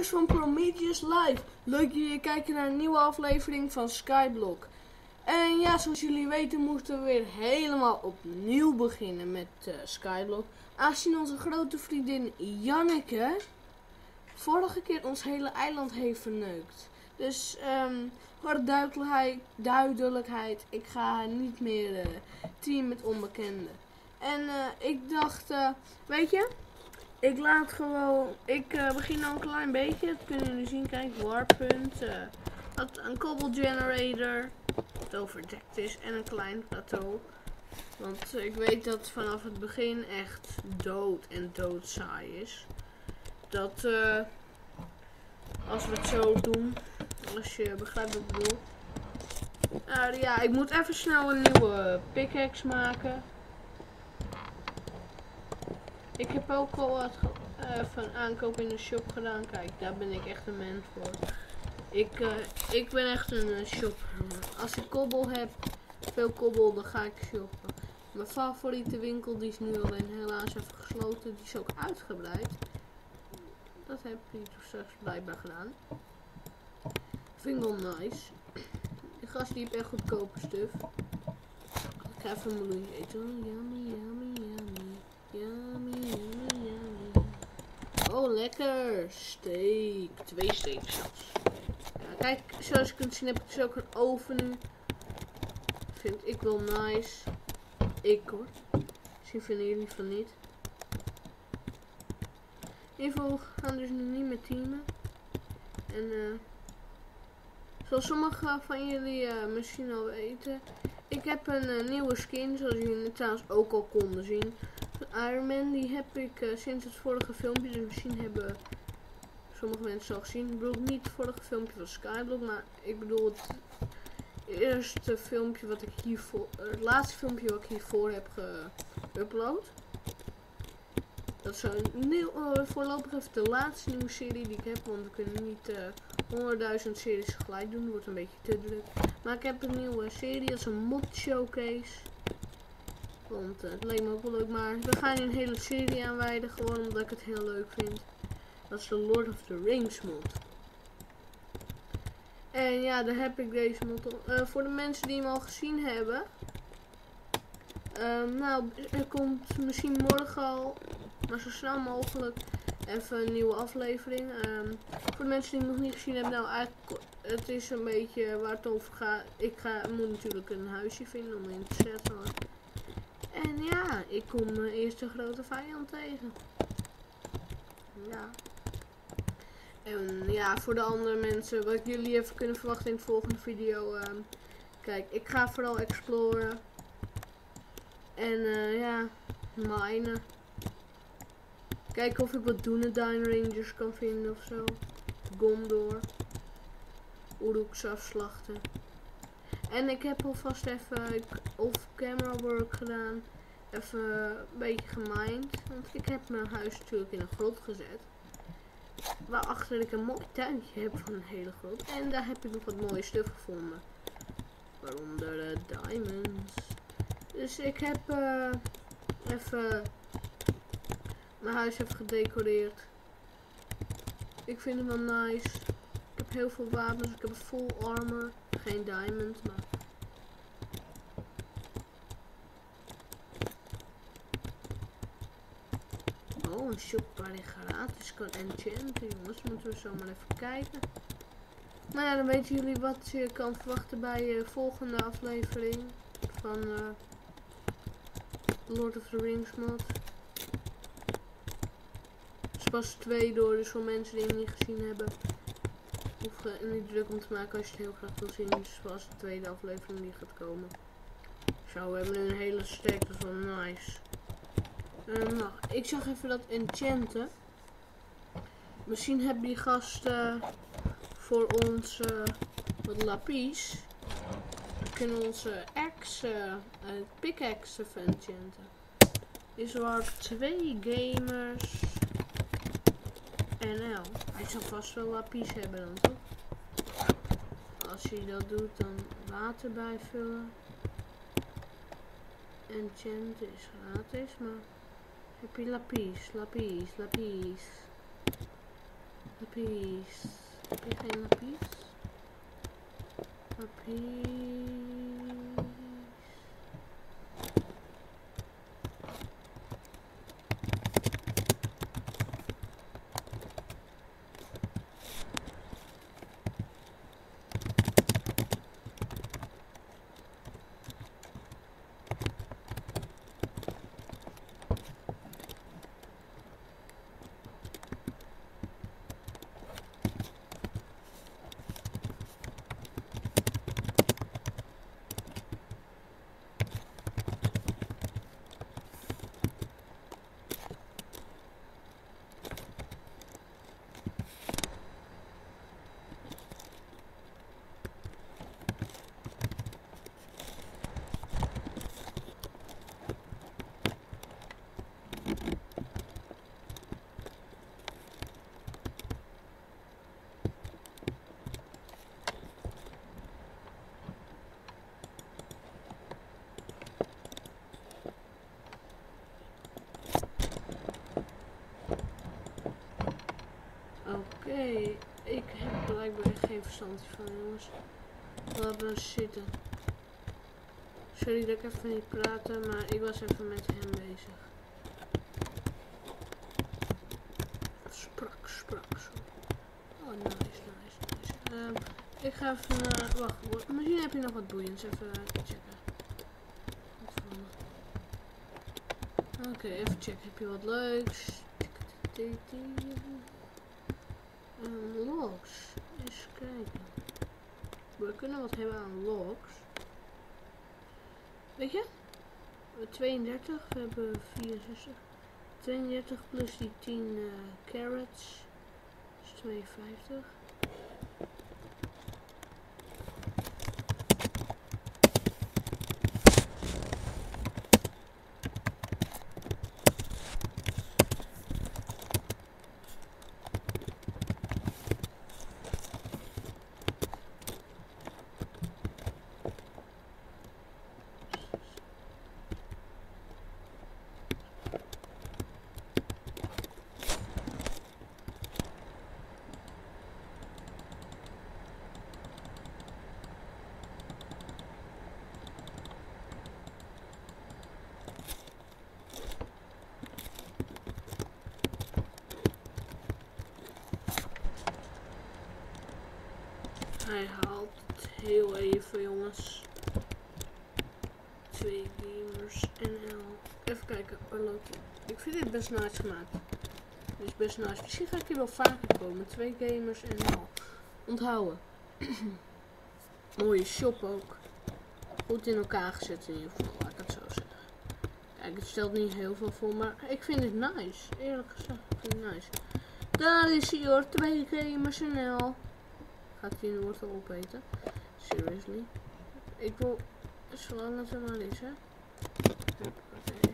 Van Prometheus Live. Leuk dat jullie kijken naar een nieuwe aflevering van Skyblock. En ja, zoals jullie weten moesten we weer helemaal opnieuw beginnen met Skyblock. Aangezien onze grote vriendin Janneke vorige keer ons hele eiland heeft verneukt. Dus voor de duidelijkheid, ik ga niet meer team met onbekenden. En ik dacht, weet je... Ik begin al een klein beetje, dat kunnen jullie zien, kijk, warpunt, een cobble generator, dat overdekt is en een klein plateau. Want ik weet dat vanaf het begin echt dood en doodsaai is. Dat als we het zo doen, als je begrijpt wat ik bedoel. Ja, ik moet even snel een nieuwe pickaxe maken. Ik heb ook al wat van aankoop in de shop gedaan. Kijk, daar ben ik echt een mens voor. Ik ben echt een shopper. Als ik kobbel heb, veel kobbel, dan ga ik shoppen. Mijn favoriete winkel, die is nu alleen helaas even gesloten. Die is ook uitgebreid. Dat heb ik straks blijkbaar gedaan. Vind ik wel nice. Die gast die heeft echt goedkope stuff. Ik ga even een meloentje eten. Yummy, yummy, yummy. Yummy, yummy, yummy. Oh, lekker. Steak. 2 steaks zelfs. Ja, kijk, zoals je kunt zien heb ik dus ook een oven nu. Vind ik wel nice. Ik hoor. Misschien vinden jullie van niet. In ieder geval, we gaan dus nu niet meer teamen. En zoals sommigen van jullie misschien al weten. Ik heb een nieuwe skin, zoals jullie trouwens ook al konden zien. Iron Man, die heb ik sinds het vorige filmpje, dus misschien hebben sommige mensen al gezien. Ik bedoel niet het vorige filmpje van Skyblock, maar ik bedoel het eerste filmpje wat ik hiervoor, het laatste filmpje wat ik hiervoor heb geüpload. Dat is voorlopig even de laatste nieuwe serie die ik heb, want we kunnen niet 100.000 series tegelijk doen, dat wordt een beetje te druk. Maar ik heb een nieuwe serie, dat is een mod showcase. Want het leek me ook wel leuk, maar we gaan hier een hele serie aanwijden, gewoon omdat ik het heel leuk vind. Dat is de Lord of the Rings mod. En ja, daar heb ik deze mod op. Voor de mensen die hem al gezien hebben. Nou, er komt misschien morgen al, maar zo snel mogelijk, even een nieuwe aflevering. Voor de mensen die hem nog niet gezien hebben, nou eigenlijk, het is een beetje waar het over gaat. Ik moet natuurlijk een huisje vinden om in te zetten. En ja, ik kom mijn eerste grote vijand tegen. Ja. En ja, voor de andere mensen, wat jullie even kunnen verwachten in de volgende video. Kijk, ik ga vooral exploren. En ja, minen. Kijken of ik wat Dunedain Rangers kan vinden ofzo. Gondor. Uruks afslachten. En ik heb alvast even off-camera work gedaan. Even een beetje gemined. Want ik heb mijn huis natuurlijk in een grot gezet. Waarachter ik een mooi tuintje heb van een hele grot. En daar heb ik nog wat mooie stuff gevonden. Waaronder diamonds. Dus ik heb even mijn huis even gedecoreerd. Ik vind het wel nice. Ik heb heel veel wapens. Ik heb een full armor. Geen diamond, maar... Oh, een shop waar je gratis kan enchanten, jongens. Moeten we zo maar even kijken. Nou ja, dan weten jullie wat je kan verwachten bij de volgende aflevering van Lord of the Rings mod. Het is pas 2 door, dus voor mensen die hem niet gezien hebben, hoef je niet druk om te maken als je het heel graag wil zien. Dus pas de tweede aflevering die gaat komen. Zo, we hebben nu een hele stack, dat is wel nice. Nou, ik zag even dat enchanten. Misschien hebben die gasten voor ons wat lapis. We kunnen onze pickaxe even enchanten. Is er 2 gamers NL. Hij zal vast wel lapis hebben dan toch? Als je dat doet, dan water bijvullen. Enchanten is gratis, maar heb je lapis. Lapies. Heb je geen lapies? Lapies. Oké, ik heb blijkbaar echt geen verstand van, jongens. Laten we zitten. Sorry dat ik even niet praten, maar ik was even met hem bezig. Sprak zo. Oh, nice. Ik ga even, wacht, misschien heb je nog wat boeiends, even checken. Oké, even checken, heb je wat leuks? Logs. Eens kijken. We kunnen wat hebben aan logs. Weet je? 32, we hebben 64. 32 plus die 10 carrots. Dat is 52. Hij haalt het heel even, jongens. 2 gamers NL. Even kijken, waar loopt hij? Ik vind dit best nice gemaakt. Dit is best nice. Misschien ga ik hier wel vaker komen. 2 gamers NL. Onthouden. Mooie shop ook. Goed in elkaar gezet in ieder geval, laat ik het zo zeggen. Kijk, het stelt niet heel veel voor, maar ik vind het nice. Eerlijk gezegd, ik vind het nice. Daar is hij hoor, 2 gamers NL. Gaat hij een wortel opeten? Seriously? Ik wil... Zolang het er maar is, hè? Oké.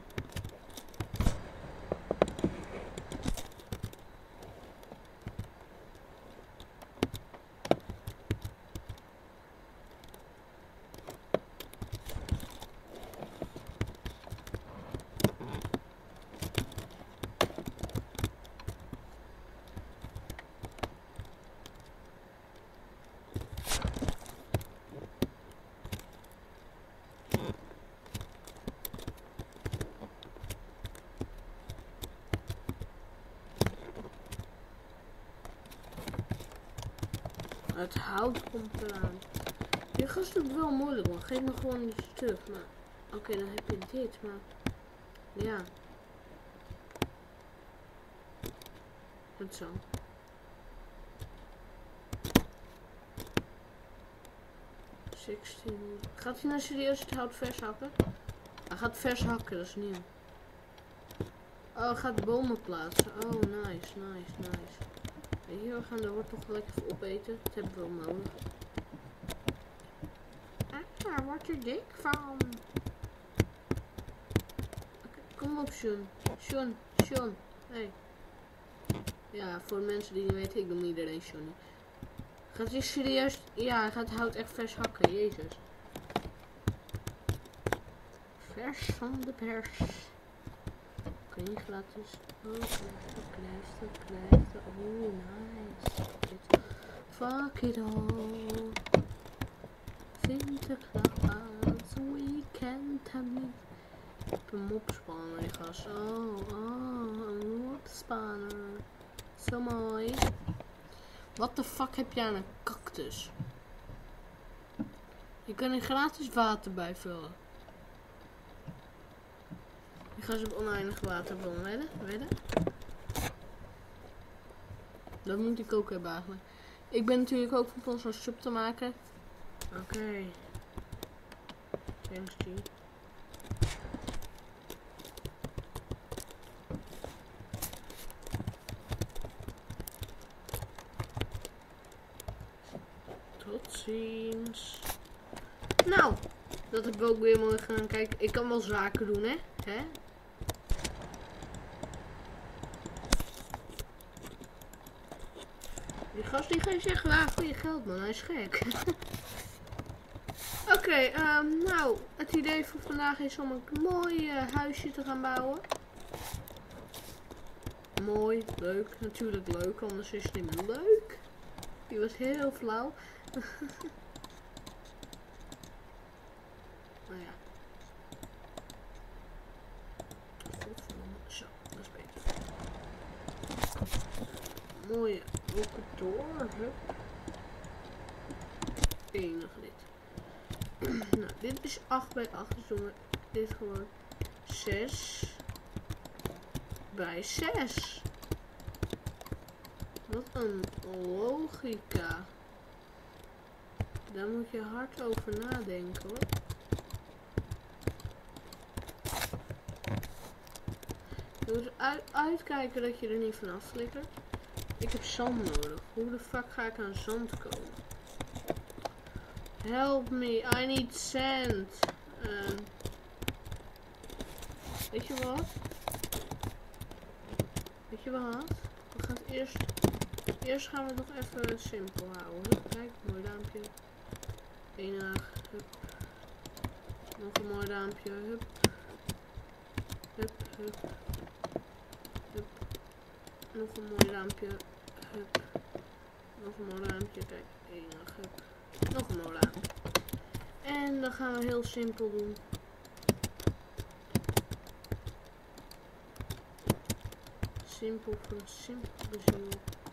Het hout komt eraan. Je gast doet het wel moeilijk, man. Geef me gewoon die stuk. Maar oké, dan heb je dit, maar ja. Het zo. Gaat hij nou serieus het hout vers hakken? Hij gaat vers hakken, dat is nieuw. Oh, hij gaat bomen plaatsen. Oh, nice. Hier, we gaan de wortel gelijk even opeten. Dat hebben we wel nodig. Daar word je dik van. Okay, kom op, Sean. Sean. Hey. Ja, voor mensen die niet weten, ik noem iedereen Sean. Gaat hij serieus? Ja, hij gaat hout echt vers hakken, jezus. Vers van de pers. Oké, gratis. Oké, stop. Oh, nice. Fuck it all. Sinterklaas, weekend hebben. Ik heb een mopspanner, die gast. Een mopspanner. Zo mooi. Wat de fuck heb jij aan een cactus? Je kan er gratis water bij vullen. Je gaat op oneindig waterbron, wedden? Dat moet ik ook hebben eigenlijk. Ik ben natuurlijk ook van plan zo'n sub te maken. Oké. Thanks, G. Tot ziens. Nou, dat heb ik ook weer mooi gedaan. Kijk, ik kan wel zaken doen, hè? Die gast die gaat zeggen, voor je geld, man. Hij is gek. Oké, nou, het idee voor vandaag is om een mooi huisje te gaan bouwen. Mooi, leuk, natuurlijk leuk, anders is het niet meer leuk. Die was heel flauw. Nou ja. Zo, dat is beter. Mooie open door. Enig dit. Nou, dit is 8 bij 8, dus doen we dit gewoon 6 bij 6. Wat een logica. Daar moet je hard over nadenken, hoor. Je moet uitkijken dat je er niet vanaf flikkert. Ik heb zand nodig. Hoe de fuck ga ik aan zand komen? Help me, I need sand. Weet je wat? We gaan eerst gaan we het nog even simpel houden. Kijk, mooi duimpje. Enig, hup. Nog een mooi duimpje, hup. Hup. Nog een mooi duimpje, hup. Nog een mooi duimpje, kijk, enig, hup. Nog een mooi duimpje. En dan gaan we heel simpel doen. Simpel voor een simpele ziel.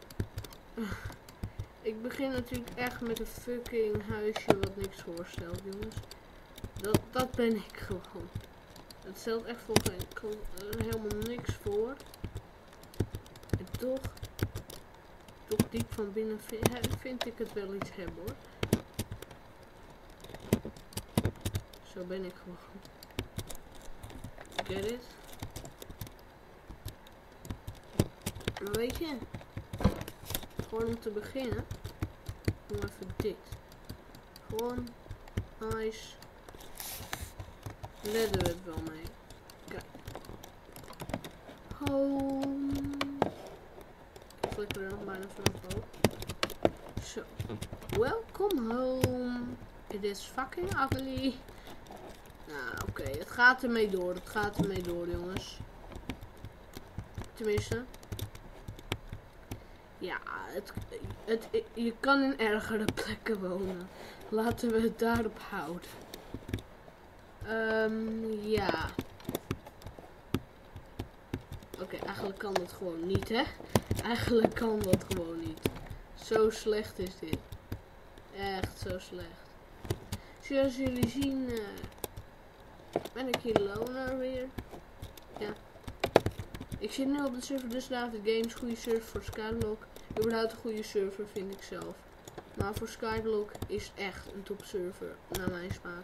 Ik begin natuurlijk echt met een fucking huisje wat niks voorstelt, jongens. Dat ben ik gewoon. Het stelt echt voor helemaal niks voor. En toch diep van binnen vind ik het wel iets hebben, hoor. Zo ben ik gewoon. Get it? Maar weet je, gewoon om te beginnen, doen we even dit. Gewoon nice. Redden we het wel mee. Kijk. Home. Ik flikker er nog bijna vanaf ook. Zo. Welcome home. It is fucking ugly. Nou, oké. Het gaat ermee door, jongens. Tenminste. Ja, je kan in ergere plekken wonen. Laten we het daarop houden. Ja. Oké, eigenlijk kan dat gewoon niet, hè? Eigenlijk kan dat gewoon niet. Zo slecht is dit. Echt zo slecht. Zoals jullie zien, ben ik hier loner weer. Ja. Ik zit nu op de server Dusdavid Games. Goede server voor Skyblock. Überhaupt een goede server, vind ik zelf. Maar voor Skyblock is het echt een top server, naar mijn smaak.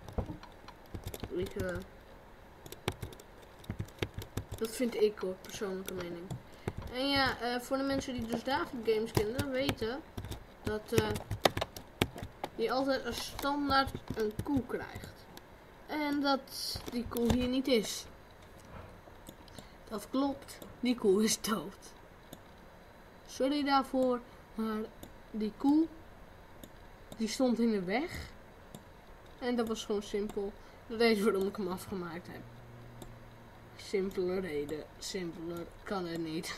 Dat vind ik, hoor, persoonlijke mening. En ja, voor de mensen die dus David Games kennen, weten dat je altijd als standaard een koe krijgt. En dat die koe hier niet is. Dat klopt, die koe is dood. Sorry daarvoor, maar die koe, die stond in de weg. En dat was gewoon simpel. Dat is waarom ik hem afgemaakt heb. Simpele reden. Simpeler kan het niet.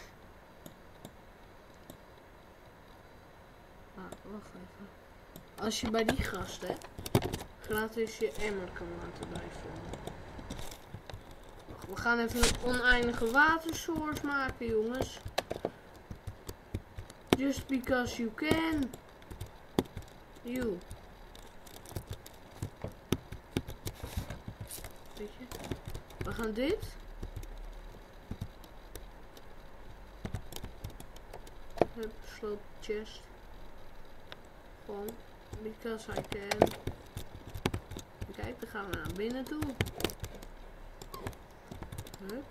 Ah, wacht even. Als je bij die gasten gratis je emmer kan laten bijvullen. We gaan even een oneindige watersource maken, jongens. Just because you can. You. Weet je? We gaan dit. Hup, sloop chest. Gewoon. Because I can. Kijk, dan gaan we naar binnen toe. Hup.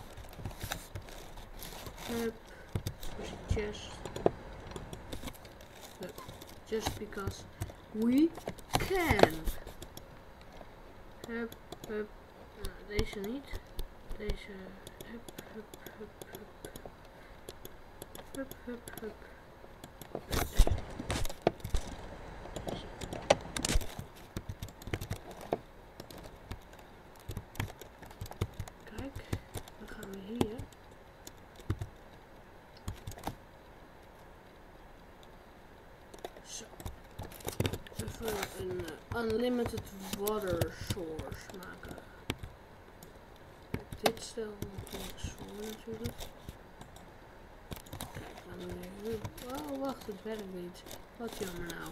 Hup. Dus chest. Hup. Just because we can. Hup, hup. Nou, deze niet. Deze. Hup, hup, hup, hup. Hup, hup, hup. Kijk, dan gaan we hier. Zo. Even een unlimited water source maken. Kijk, dit stel nog niks voor natuurlijk. Kijk, dan nu. Oh, wacht, het werkt niet. Wat jammer nou.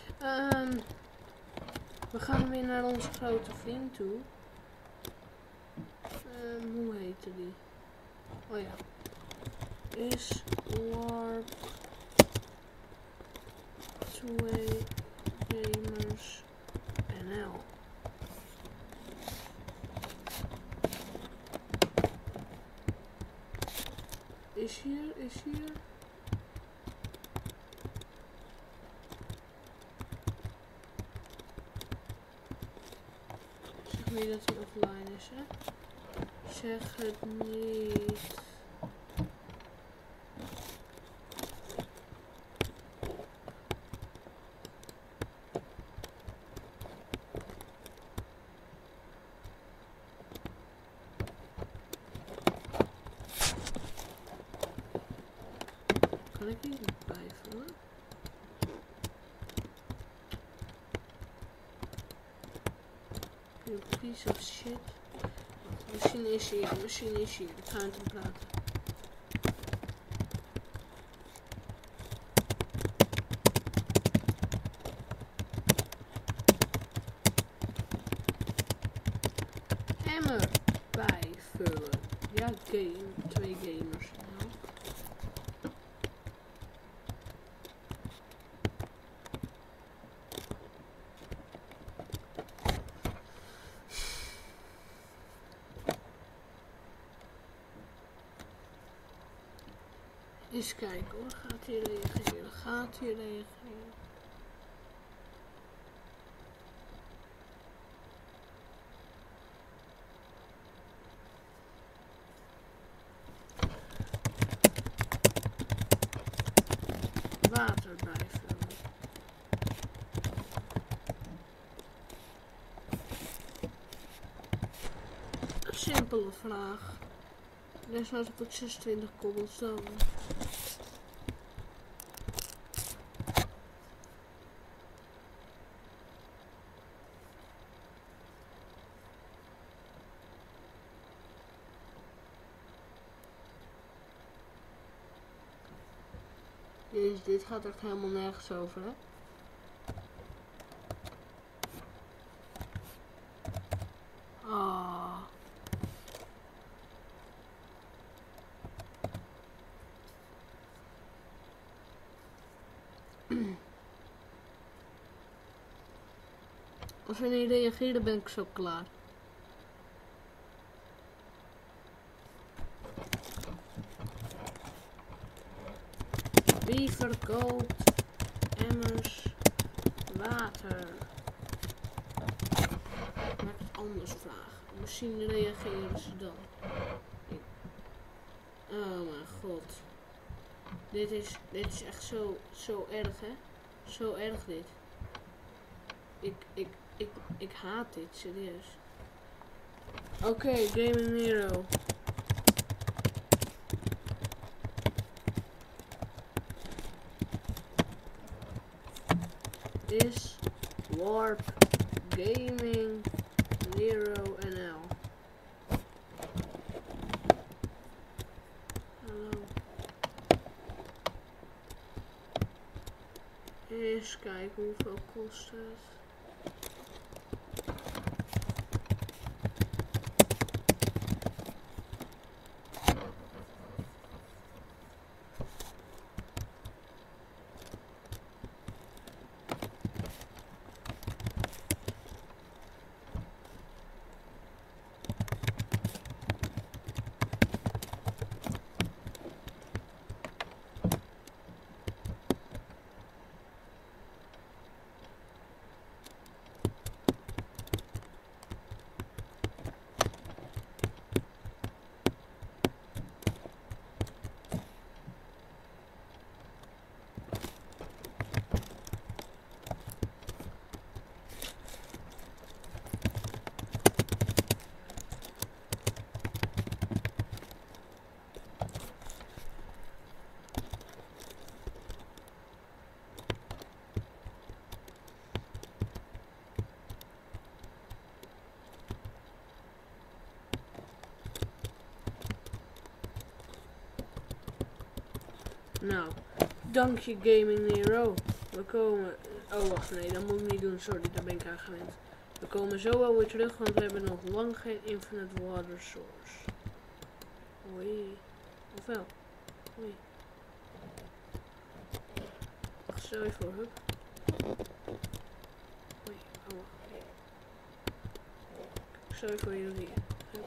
We gaan weer naar onze grote vriend toe. Hoe heette die? Oh ja. Is warp 2 gamers NL. Is hier. Zeg niet dat hij offline is, hè? Zeg het niet. Kan ik hier niet bijvullen? You piece of shit. Misschien is hier. Ik ga met hem praten. Emmer bijvullen. Ja, twee gamers. Nou. Eens kijken hoor, gaat hij reageren? Water bijvullen. Een simpele vraag. Desnoods heb ik 26 cobblestone. Jezus, dit gaat echt helemaal nergens over, hè? Ah. Als we niet reageren, ben ik zo klaar. Wie verkoopt emmers water? Maak het anders vragen. Misschien reageren ze dan. Oh mijn god. Dit is echt zo erg, hè? Zo erg dit. Ik haat dit, serieus. Oké, Gaming Nero. is Warp Gaming Nero NL. Hallo. Eens kijken hoeveel kost het. Nou, dank je Gaming Nero. We komen... Oh, wacht, nee, dat moet ik niet doen. Sorry, daar ben ik aan gewend. We komen zo wel weer terug, want we hebben nog lang geen infinite water source. Oei. Of wel? Oei. Wacht, stel je voor, hup. Oei, oh, wacht. Stel je voor, je doet hier. Hup.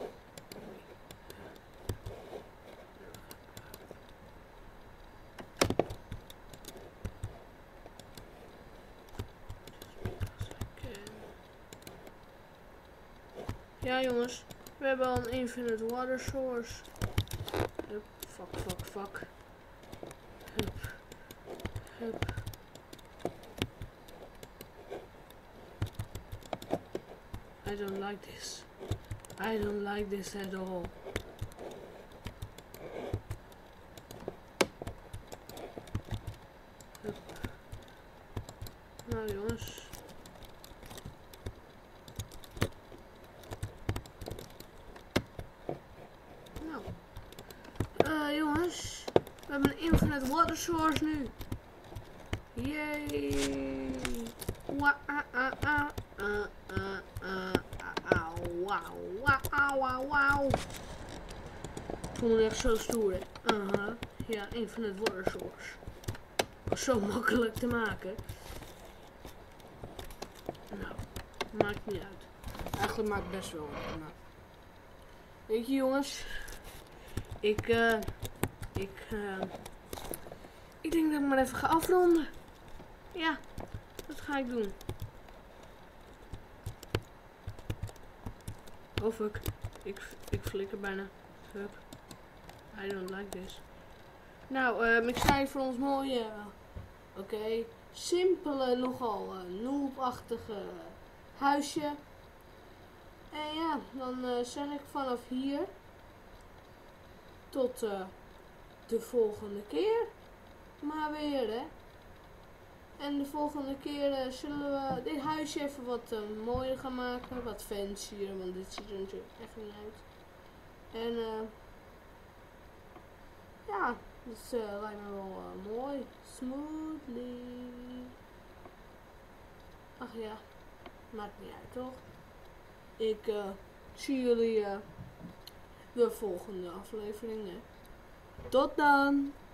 Ja jongens, we hebben al een infinite water source. Hup, fuck. Hup, hup. I don't like this. I don't like this at all. Hup. Nou jongens. Jongens, we hebben een infinite water source nu. Yay! Wauw. Ik vond het echt zo stoer, hè? Ja, infinite water source. Was zo makkelijk te maken. Nou, maakt niet uit. Eigenlijk maakt het best wel uit. Nou. Weet je jongens, ik denk dat ik maar even ga afronden. Ja, dat ga ik doen. Oh fuck, ik flikker bijna. Fuck. I don't like this. Nou, ik sta hier voor ons mooie, oké, simpele, nogal noob-achtige huisje. En ja, dan zeg ik vanaf hier tot de volgende keer maar weer, hè. En de volgende keer zullen we dit huisje even wat mooier gaan maken, wat fancier, want dit ziet er natuurlijk echt niet uit. En ja, dat lijkt me wel mooi. Smoothly. Ach ja, maakt niet uit toch? Ik zie jullie de volgende aflevering, hè. Tot dan!